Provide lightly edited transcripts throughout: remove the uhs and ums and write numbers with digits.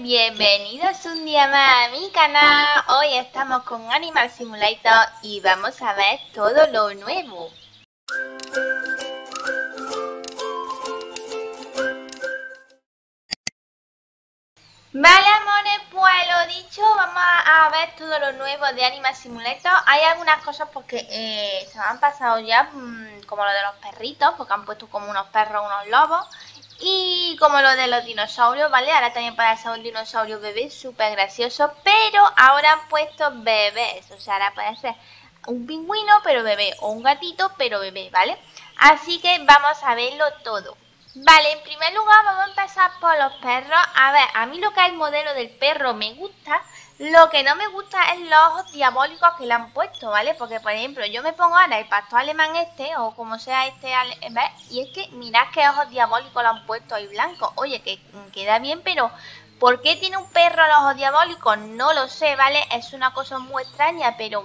Bienvenidos un día más a mi canal. Hoy estamos con Animal Simulator y vamos a ver todo lo nuevo. Vale, amores, pues lo dicho, vamos a ver todo lo nuevo de Animal Simulator. Hay algunas cosas porque se me han pasado ya, como lo de los perritos, porque han puesto como unos perros, unos lobos. Y como lo de los dinosaurios, ¿vale? Ahora también puede ser un dinosaurio bebé, súper gracioso. Pero ahora han puesto bebés, o sea, ahora puede ser un pingüino pero bebé o un gatito pero bebé, ¿vale? Así que vamos a verlo todo. Vale, en primer lugar vamos a empezar por los perros. A ver, a mí lo que es el modelo del perro me gusta. Lo que no me gusta es los ojos diabólicos que le han puesto, ¿vale? Porque, por ejemplo, yo me pongo ahora el pastor alemán este, o como sea este, ¿ves? Y es que mirad qué ojos diabólicos le han puesto ahí blancos. Oye, que queda bien, pero ¿por qué tiene un perro los ojos diabólicos? No lo sé, ¿vale? Es una cosa muy extraña, pero...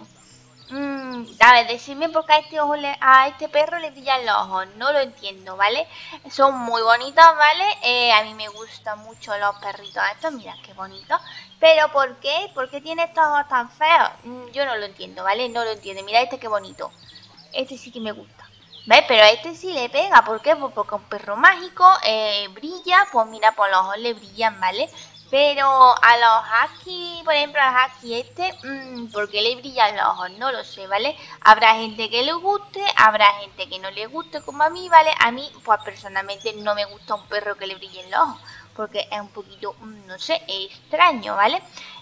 a ver, decidme por qué a este perro le brillan los ojos, no lo entiendo, ¿vale? Son muy bonitos, ¿vale? A mí me gustan mucho los perritos estos, mirad qué bonitos. Pero ¿por qué? ¿Por qué tiene estos ojos tan feos? Yo no lo entiendo, ¿vale? No lo entiendo. Mira este qué bonito. Este sí que me gusta. ¿Ves? Pero a este sí le pega. ¿Por qué? Pues porque un perro mágico brilla. Pues mira, por los ojos le brillan, ¿vale? Pero a los husky, por ejemplo, al husky este, ¿por qué le brillan los ojos? No lo sé, ¿vale? Habrá gente que le guste, habrá gente que no le guste como a mí, ¿vale? A mí, pues personalmente no me gusta un perro que le brillen los ojos, porque es un poquito, no sé, extraño, ¿vale?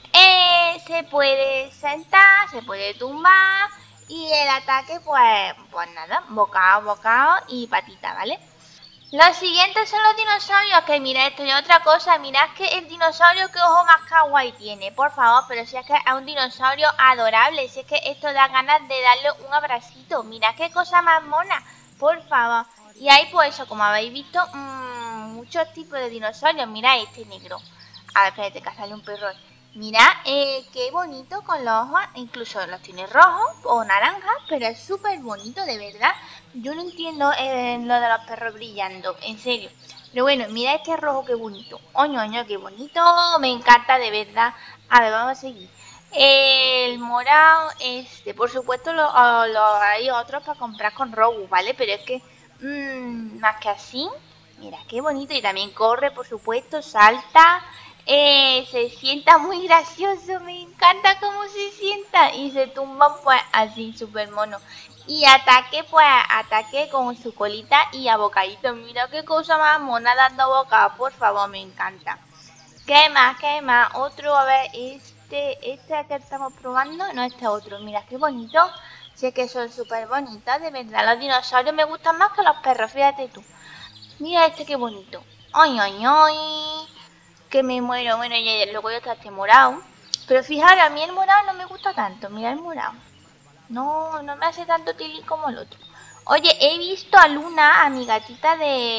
Se puede sentar, se puede tumbar y el ataque, pues nada, bocado y patita, ¿vale? Los siguientes son los dinosaurios, que mira, esto y otra cosa, mirad que el dinosaurio que ojo más kawaii tiene, por favor, pero si es que es un dinosaurio adorable, si es que esto da ganas de darle un abracito, mirad qué cosa más mona, por favor. Y hay pues eso, como habéis visto, muchos tipos de dinosaurios, mirad este negro. A ver, espérate, que sale un perro. Mirad, qué bonito con los ojos, incluso los tiene rojos o naranjas, pero es súper bonito, de verdad. Yo no entiendo lo de los perros brillando, en serio. Pero bueno, mira este rojo, qué bonito. Oño, oño, qué bonito. Me encanta, de verdad. A ver, vamos a seguir. El morado, por supuesto, hay otros para comprar con Robux, ¿vale? Pero es que, más que así, mira, qué bonito. Y también corre, por supuesto, salta. Se sienta muy gracioso, me encanta cómo se sienta. Y se tumba, pues, así, súper mono. Y ataque, pues, ataque con su colita y a bocadito. Mira qué cosa más mona dando boca, por favor, me encanta. ¿Qué más? ¿Qué más? Otro, a ver, este que estamos probando, no, este otro. Mira qué bonito. Sé que son súper bonitos, de verdad. Los dinosaurios me gustan más que los perros, fíjate tú. Mira este qué bonito. Ay, ay, ay. Que me muero. Bueno, y luego ya está este morado. Pero fijaros, a mí el morado no me gusta tanto. Mira el morado. No, no me hace tanto tilín como el otro. Oye, he visto a Luna, a mi gatita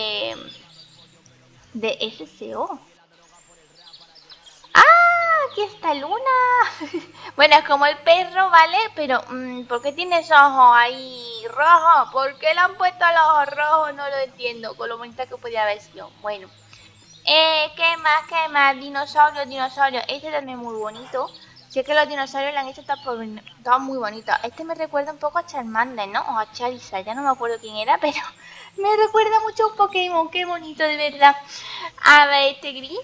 de SCO. ¡Ah! Aquí está Luna. Bueno, es como el perro, ¿vale? Pero, ¿por qué tiene esos ojos ahí rojos? ¿Por qué le han puesto los ojos rojos? No lo entiendo. Con lo bonita que podía haber sido. Bueno. ¿Qué más? ¿Qué más? Dinosaurios, dinosaurios. Este también es muy bonito. Si es que los dinosaurios le han hecho todos muy bonitos. Este me recuerda un poco a Charmander, ¿no? O a Charizard, ya no me acuerdo quién era, pero me recuerda mucho a un Pokémon. Qué bonito, de verdad. A ver, este gris.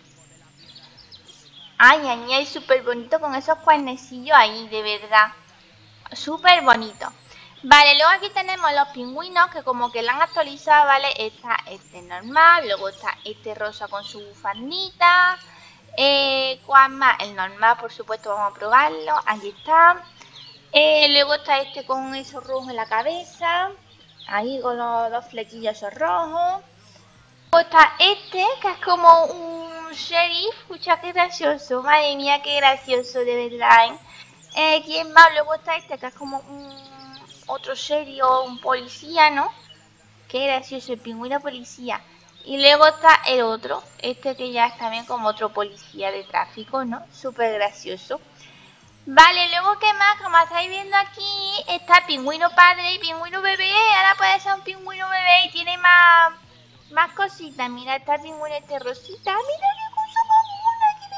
Ay, ay, ay, súper bonito con esos cuernecillos ahí, de verdad. Súper bonito. Vale, luego aquí tenemos los pingüinos que como que la han actualizado, ¿vale? Está este normal, luego está este rosa con su bufandita. ¿Cuál más? El normal, por supuesto, vamos a probarlo. Aquí está. Luego está este con esos rojos en la cabeza. Ahí con los dos flequillos esos rojos. Luego está este, que es como un sheriff. Escucha, qué gracioso. Madre mía, qué gracioso, de verdad, ¿eh? ¿Quién más? Luego está este, que es como otro serio, un policía, ¿no? Qué gracioso, el pingüino policía. Y luego está el otro, este que ya es también como otro policía de tráfico, ¿no? Súper gracioso. Vale, luego ¿qué más? Como estáis viendo aquí, está pingüino padre y pingüino bebé. Ahora puede ser un pingüino bebé y tiene más cositas. Mira, está el pingüino este rosita. Mira qué cosa más mona,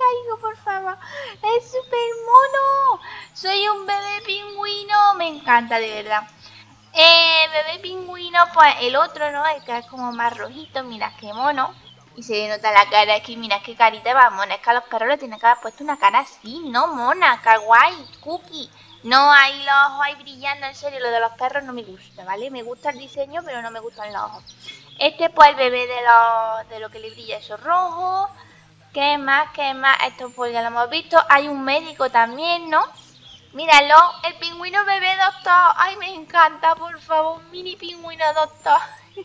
caigo, por favor. Es súper mono. Soy un bebé pingüino. Me encanta, de verdad. Bebé pingüino, pues el otro, ¿no? El que es como más rojito. Mira qué mono. Y se le nota la cara aquí. Mira qué carita va mona. Es que a los perros le tienen que haber puesto una cara así, ¿no? Mona, kawaii, cookie. No hay los ojos ahí brillando. En serio, lo de los perros no me gusta, ¿vale? Me gusta el diseño, pero no me gustan los ojos. Este pues el bebé de lo que le brilla eso rojo. ¿Qué más? ¿Qué más? Esto pues ya lo hemos visto. Hay un médico también, ¿no? Míralo, el pingüino bebé doctor. Ay, me encanta, por favor, un mini pingüino doctor.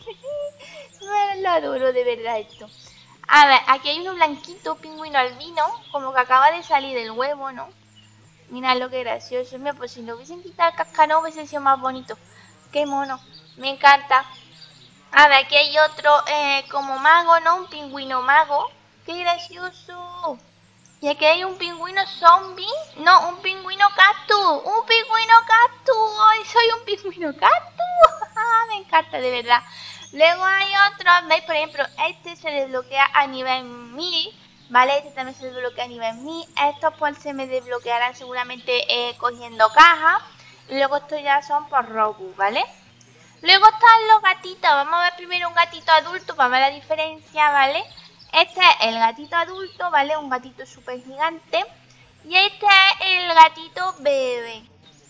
Lo adoro de verdad esto. A ver, aquí hay uno blanquito, pingüino albino, como que acaba de salir del huevo, ¿no? Mira lo que gracioso. Mira, pues si lo hubiesen quitado el cascarón hubiese sido más bonito. Qué mono, me encanta. A ver, aquí hay otro como mago, ¿no? Un pingüino mago. ¡Qué gracioso! Y aquí hay un pingüino zombie. No, un pingüino cactus. ¡Un pingüino cactus! ¡Ay, soy un pingüino cactus! Me encanta, de verdad. Luego hay otros, ¿veis? Por ejemplo, este se desbloquea a nivel 1000. ¿Vale? Este también se desbloquea a nivel 1000. Estos pues se me desbloquearán seguramente cogiendo cajas. Y luego estos ya son por Robux, ¿vale? Luego están los gatitos. Vamos a ver primero un gatito adulto para ver la diferencia, ¿vale? Este es el gatito adulto, ¿vale? Un gatito súper gigante. Y este es el gatito bebé.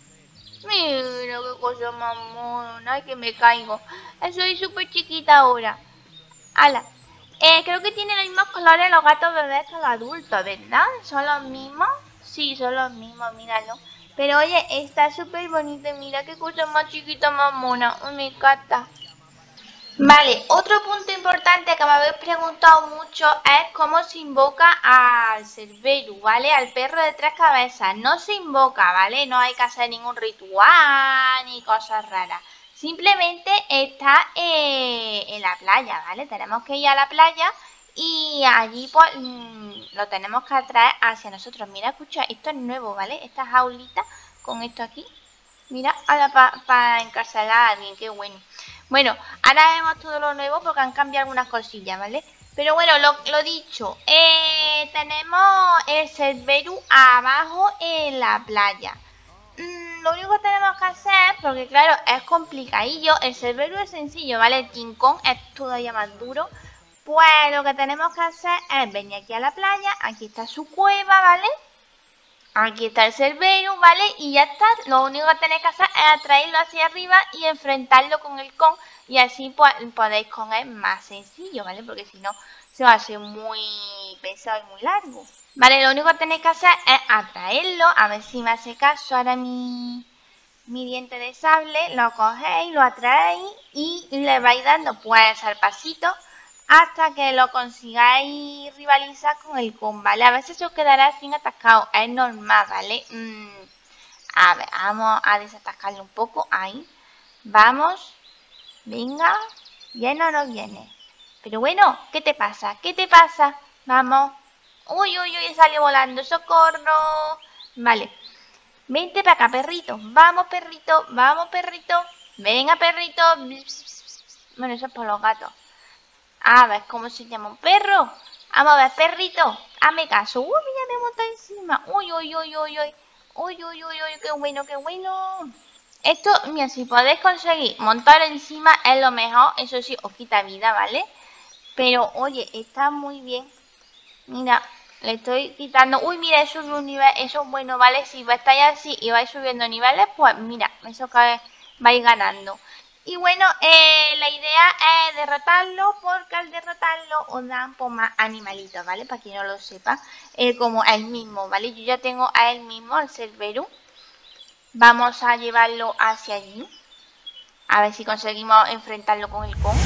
Mira qué cosa más mona. Ay, que me caigo. Soy súper chiquita ahora. Ala. Creo que tienen los mismos colores los gatos bebés que los adultos, ¿verdad? ¿Son los mismos? Sí, son los mismos, míralo. Pero oye, está súper bonito. Mira qué cosa más chiquita, más mona. Me encanta. Vale, otro punto importante que me habéis preguntado mucho es cómo se invoca al Cerberus, ¿vale? Al perro de 3 cabezas. No se invoca, ¿vale? No hay que hacer ningún ritual ni cosas raras. Simplemente está en la playa, ¿vale? Tenemos que ir a la playa y allí pues lo tenemos que atraer hacia nosotros. Mira, escucha, esto es nuevo, ¿vale? Esta jaulita con esto aquí. Mira, ahora para encarcelar a alguien, qué bueno. Bueno, ahora vemos todo lo nuevo porque han cambiado algunas cosillas, ¿vale? Pero bueno, lo dicho, tenemos el Cerberus abajo en la playa. Lo único que tenemos que hacer, porque claro, es complicadillo, el Cerberus es sencillo, ¿vale? El King Kong es todavía más duro. Pues lo que tenemos que hacer es venir aquí a la playa, aquí está su cueva, ¿vale? Aquí está el Cerberus, ¿vale? Y ya está. Lo único que tenéis que hacer es atraerlo hacia arriba y enfrentarlo con el Kong. Y así pues, podéis con él más sencillo, ¿vale? Porque si no, se va a hacer muy pesado y muy largo. Vale, lo único que tenéis que hacer es atraerlo. A ver si me hace caso ahora mi diente de sable. Lo cogéis, lo atraéis y le vais dando pues al pasito hasta que lo consigáis rivalizar con el Kong, ¿vale? A veces os quedará sin atascado, es normal, ¿vale? A ver, vamos a desatascarle un poco, ahí. Vamos, venga, ¿viene o no viene? Pero bueno, ¿qué te pasa? ¿Qué te pasa? Vamos. Uy, uy, uy, salió volando, ¡socorro! Vale, vente para acá, perrito. Vamos, perrito, vamos, perrito. Venga, perrito. Bueno, eso es por los gatos. A ver, ¿cómo se llama un perro? Vamos a ver, perrito, hazme caso. Uy, mira, me monta encima. Uy, uy, uy, uy, uy. Uy, uy, uy, uy, qué bueno, qué bueno. Esto, mira, si podéis conseguir montar encima es lo mejor. Eso sí, os quita vida, ¿vale? Pero, oye, está muy bien. Mira, le estoy quitando. Uy, mira, eso es un nivel, eso es bueno, ¿vale? Si estáis así y vais subiendo niveles, pues mira, eso que vais ganando. Y bueno, la idea es derrotarlo porque al derrotarlo os dan pues, más animalitos, ¿vale? Para quien no lo sepa, como a él mismo, ¿vale? Yo ya tengo a él mismo, al Cerberus. Vamos a llevarlo hacia allí. A ver si conseguimos enfrentarlo con el Kong.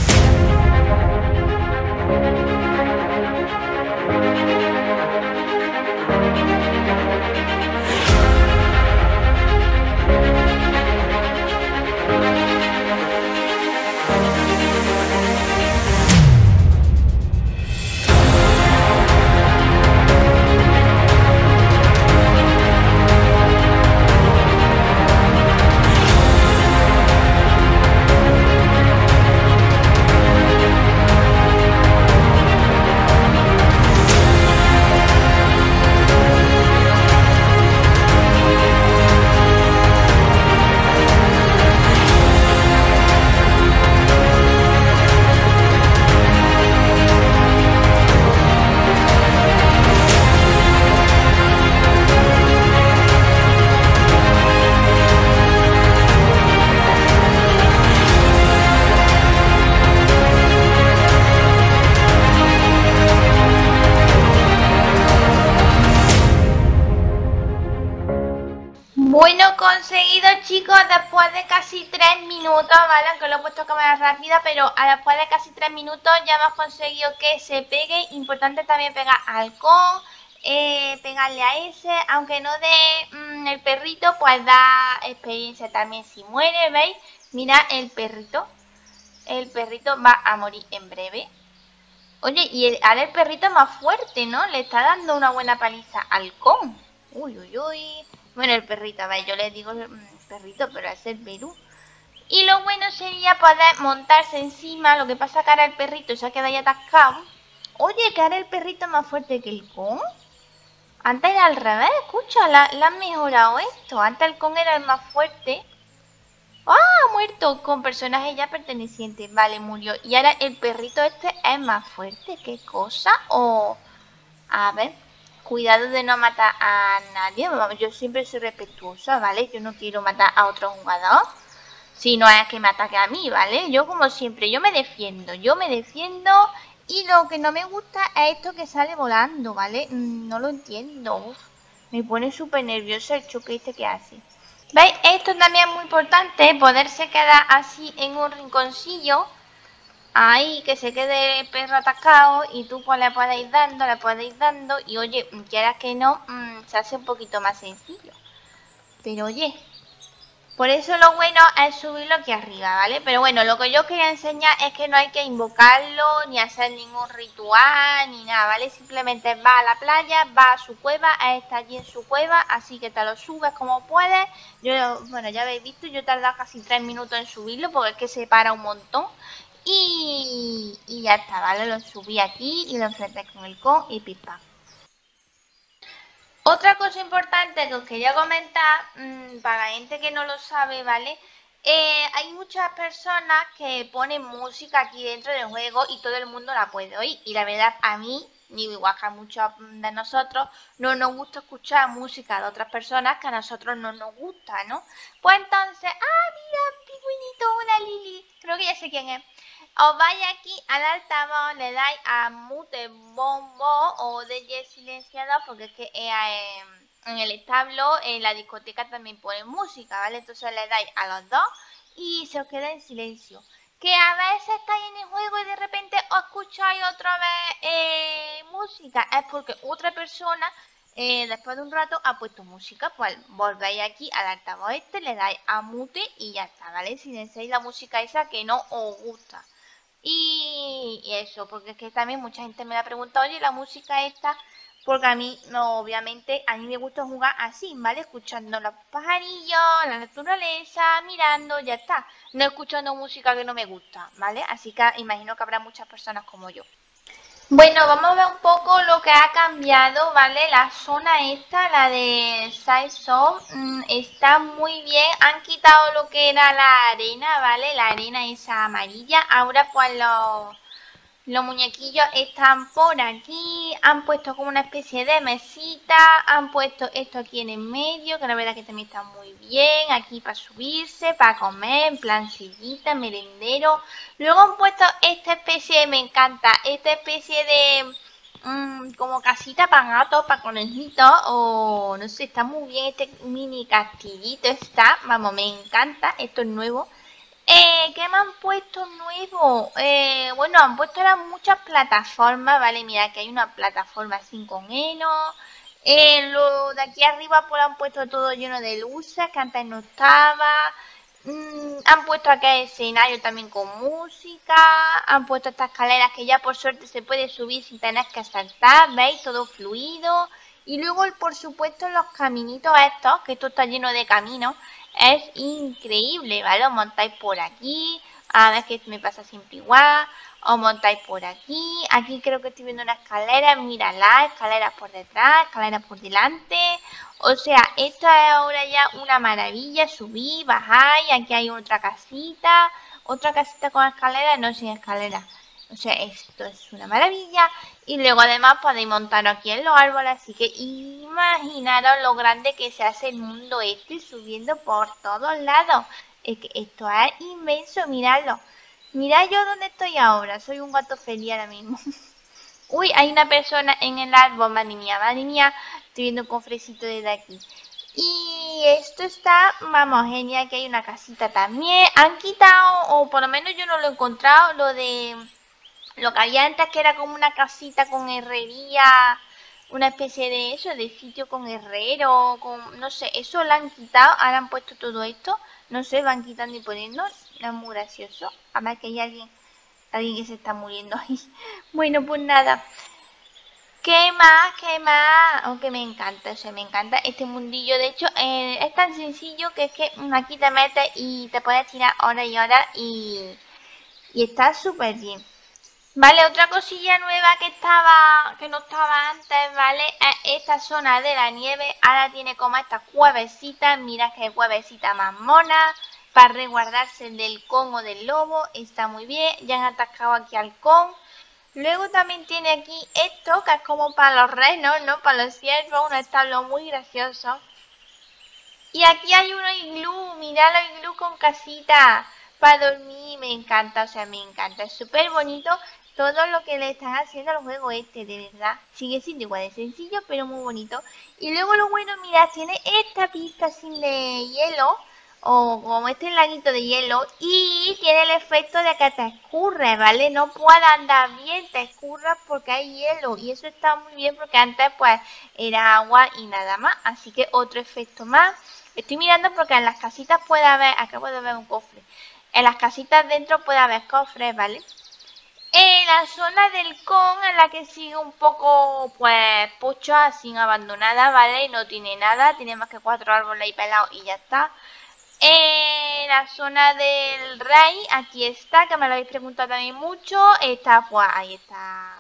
casi 3 minutos, ¿vale? Aunque lo he puesto a cámara rápida, pero después de casi 3 minutos ya hemos conseguido que se pegue. Importante también pegar al halcón, pegarle a ese, aunque no dé el perrito, pues da experiencia también si muere, ¿veis? Mira el perrito va a morir en breve. Oye, y ahora el perrito es más fuerte, ¿no? Le está dando una buena paliza al halcón. Uy, uy, uy. Bueno, el perrito, a ver, yo le digo perrito, pero es el Perú. Y lo bueno sería poder montarse encima, lo que pasa que ahora el perrito se ha quedado ahí atascado. Oye, que ahora el perrito es más fuerte que el halcón. Antes era al revés, escucha, la han mejorado esto. Antes el halcón era el más fuerte. ¡Ah! Muerto con personaje ya perteneciente. Vale, murió. Y ahora el perrito este es más fuerte. ¿Qué cosa? O... A ver, cuidado de no matar a nadie. Vamos, yo siempre soy respetuosa, ¿vale? Yo no quiero matar a otro jugador. Si no es que me ataque a mí, ¿vale? Yo como siempre, yo me defiendo. Y lo que no me gusta es esto que sale volando, ¿vale? No lo entiendo. Uf, me pone súper nervioso el choque este que hace. ¿Veis? Esto también es muy importante, poderse quedar así en un rinconcillo, ahí que se quede el perro atascado y tú pues le puedes ir dando y oye, quieras que no, se hace un poquito más sencillo. Pero oye, por eso lo bueno es subirlo aquí arriba, ¿vale? Pero bueno, lo que yo quería enseñar es que no hay que invocarlo, ni hacer ningún ritual, ni nada, ¿vale? Simplemente va a la playa, va a su cueva, está allí en su cueva, así que te lo subes como puedes. Yo, bueno, ya habéis visto, yo he tardado casi 3 minutos en subirlo porque es que se para un montón. Y ya está, ¿vale? Lo subí aquí y lo enfrenté con el con y pipa. Otra cosa importante que os quería comentar, para la gente que no lo sabe, ¿vale? Hay muchas personas que ponen música aquí dentro del juego y todo el mundo la puede oír. Y la verdad, a mí, ni igual que a muchos de nosotros, no nos gusta escuchar música de otras personas que a nosotros no nos gusta, ¿no? Pues entonces, mira, pingüinito, una Lili, creo que ya sé quién es. Os vais aquí al altavoz, le dais a mute bombo o DJ silenciador, porque es que en el establo, en la discoteca también ponen música, ¿vale? Entonces le dais a los dos y se os queda en silencio. Que a veces estáis en el juego y de repente os escucháis otra vez música, es porque otra persona después de un rato ha puesto música, pues volvéis aquí al altavoz este, le dais a mute y ya está, ¿vale? Silenciáis la música esa que no os gusta. Y eso, porque es que también mucha gente me ha preguntado, oye, la música esta, porque a mí, no, obviamente, a mí me gusta jugar así, ¿vale? Escuchando los pajarillos, la naturaleza, mirando, ya está. No escuchando música que no me gusta, ¿vale? Así que imagino que habrá muchas personas como yo. Bueno, vamos a ver un poco lo que ha cambiado, ¿vale? La zona esta, la de Saison, está muy bien. Han quitado lo que era la arena, ¿vale? La arena esa amarilla. Ahora pues los muñequillos están por aquí, han puesto como una especie de mesita, han puesto esto aquí en el medio, que la verdad que también está muy bien, aquí para subirse, para comer, en plan sillita, merendero. Luego han puesto esta especie, me encanta, esta especie de como casita para gatos, para conejitos, o no sé, está muy bien este mini castillito, está, vamos, me encanta, esto es nuevo. ¿Qué me han puesto nuevo? Bueno, han puesto ahora muchas plataformas, ¿vale? Mira, que hay una plataforma sin con heno. Lo de aquí arriba pues han puesto todo lleno de luces, que antes no estaba. Han puesto acá el escenario también con música. Han puesto estas escaleras que ya por suerte se puede subir sin tener que saltar, ¿veis? Todo fluido. Y luego, por supuesto, los caminitos estos, que esto está lleno de caminos. Es increíble, ¿vale? Os montáis por aquí, a ver que me pasa siempre igual, os montáis por aquí, aquí creo que estoy viendo una escalera, mírala, escaleras por detrás, escaleras por delante, o sea, esto es ahora ya una maravilla, subí, bajáis, aquí hay otra casita con escalera, no sin escalera. O sea, esto es una maravilla. Y luego además podéis montar aquí en los árboles. Así que imaginaros lo grande que se hace el mundo este subiendo por todos lados. Es que esto es inmenso, miradlo. Mirad yo dónde estoy ahora. Soy un gato feliz ahora mismo. Uy, hay una persona en el árbol, madre mía, madre mía. Estoy viendo un cofrecito desde aquí. Y esto está, vamos, genial, que hay una casita también. Han quitado, o por lo menos yo no lo he encontrado, lo que había antes, que era como una casita con herrería, una especie de eso, de sitio con herrero, con, no sé, eso lo han quitado, ahora han puesto todo esto, no sé, van quitando y poniendo, es muy gracioso. Además que hay alguien que se está muriendo ahí. Bueno, pues nada. ¿Qué más? ¿Qué más? Aunque me encanta, o sea, me encanta este mundillo. De hecho, es tan sencillo que es que aquí te metes y te puedes tirar horas y horas y está súper bien. Vale, otra cosilla nueva que no estaba antes, ¿vale? Es esta zona de la nieve. Ahora tiene como estas cuevecitas. Mira qué cuevecita más mona. Para resguardarse del con o del lobo. Está muy bien. Ya han atascado aquí al con. Luego también tiene aquí esto, que es como para los renos, ¿no? Para los ciervos, un establo muy gracioso. Y aquí hay unos iglú, mirad los iglú con casita para dormir, me encanta, o sea, me encanta, es súper bonito todo lo que le están haciendo al juego este, de verdad. Sigue siendo igual de sencillo, pero muy bonito. Y luego lo bueno, mirad, tiene esta pista sin de hielo, o como este laguito de hielo, y tiene el efecto de que te escurre, ¿vale? No puedes andar bien, te escurras porque hay hielo, y eso está muy bien porque antes pues era agua y nada más, así que otro efecto más. Estoy mirando porque en las casitas puede haber, acabo de ver un cofre, en las casitas dentro puede haber cofres, ¿vale? En la zona del con, en la que sigue un poco, pues, pocha, sin abandonada, ¿vale? No tiene nada, tiene más que 4 árboles ahí pelados y ya está. En la zona del rey, aquí está, que me lo habéis preguntado también mucho, está, pues, ahí está.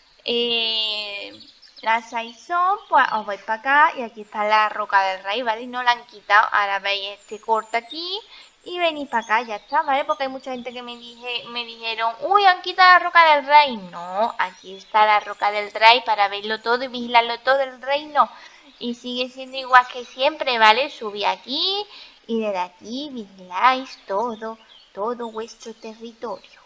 La Saison, pues os vais para acá y aquí está la roca del rey, ¿vale? Y no la han quitado, ahora veis este corte aquí y venís para acá, ya está, ¿vale? Porque hay mucha gente que me dijeron, uy, han quitado la roca del rey. No, aquí está la roca del rey para verlo todo y vigilarlo todo el reino. Y sigue siendo igual que siempre, ¿vale? Subí aquí y desde aquí vigiláis todo vuestro territorio.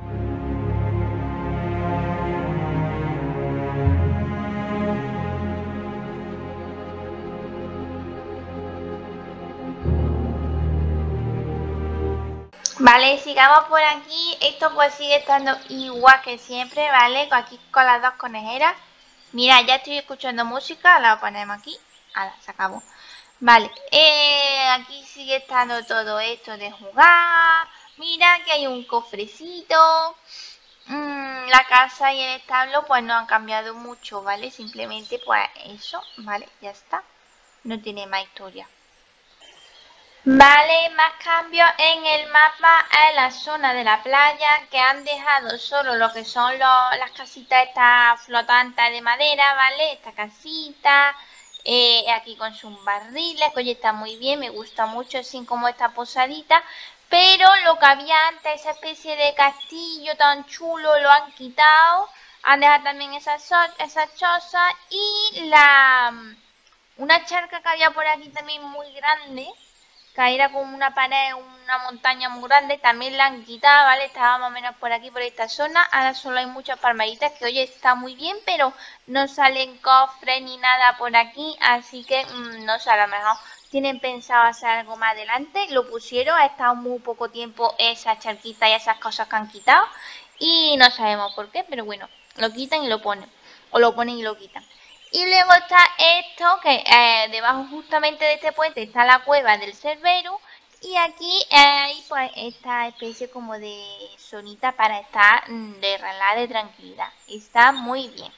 Vale, sigamos por aquí. Esto pues sigue estando igual que siempre, ¿vale? Aquí con las dos conejeras. Mira, ya estoy escuchando música, la ponemos aquí. Ahora, se acabó. Vale, aquí sigue estando todo esto de jugar. Mira que hay un cofrecito. La casa y el establo pues no han cambiado mucho, ¿vale? Simplemente pues eso, ¿vale? Ya está. No tiene más historia. Vale, más cambios en el mapa en la zona de la playa, que han dejado solo lo que son las casitas estas flotantes de madera, ¿vale? Esta casita, aquí con sus barriles, que oye, está muy bien, me gusta mucho, así como esta posadita. Pero lo que había antes, esa especie de castillo tan chulo, lo han quitado. Han dejado también esa choza y una charca que había por aquí también muy grande, que era como una pared, una montaña muy grande, también la han quitado, ¿vale? Estaba más o menos por aquí, por esta zona. Ahora solo hay muchas palmeritas que, oye, está muy bien, pero no salen cofres ni nada por aquí, así que no sé, a lo mejor tienen pensado hacer algo más adelante. Lo pusieron, ha estado muy poco tiempo esa charquita y esas cosas que han quitado, y no sabemos por qué, pero bueno, lo quitan y lo ponen, o lo ponen y lo quitan. Y luego está esto, que debajo justamente de este puente está la cueva del Cerbero. Y aquí hay pues esta especie como de zonita para estar de relax, de tranquilidad. Está muy bien.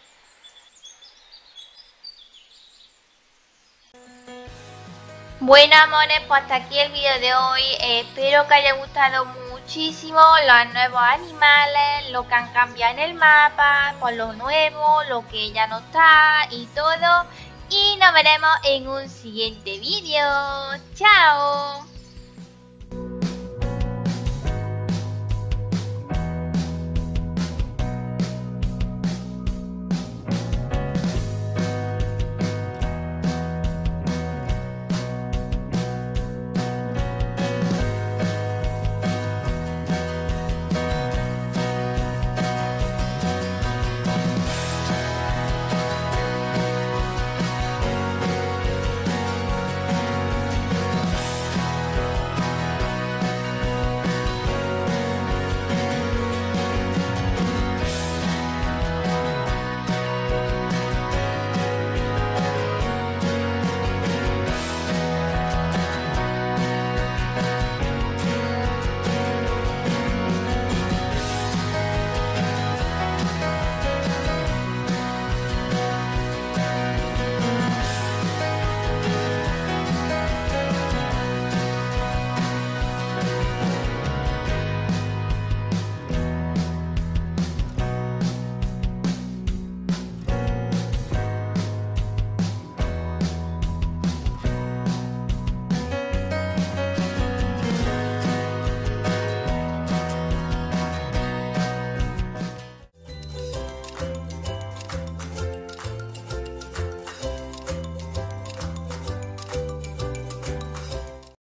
Bueno, amores, pues hasta aquí el vídeo de hoy. Espero que haya gustado muchísimo los nuevos animales, lo que han cambiado en el mapa, pues lo nuevo, lo que ya no está y todo. Y nos veremos en un siguiente vídeo. ¡Chao!